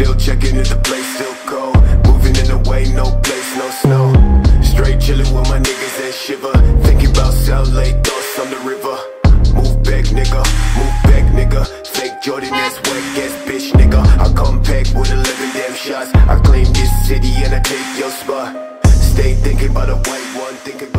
Still checking if the place still cold. Moving in the way, no place, no snow. Straight chillin' with my niggas and shiver. Thinking about South Lake, thoughts on the river. Move back, nigga, move back, nigga. Fake Jordan ass, whack ass bitch, nigga. I come back with 11 damn shots. I claim this city and I take your spot. Stay thinking about a white one, thinking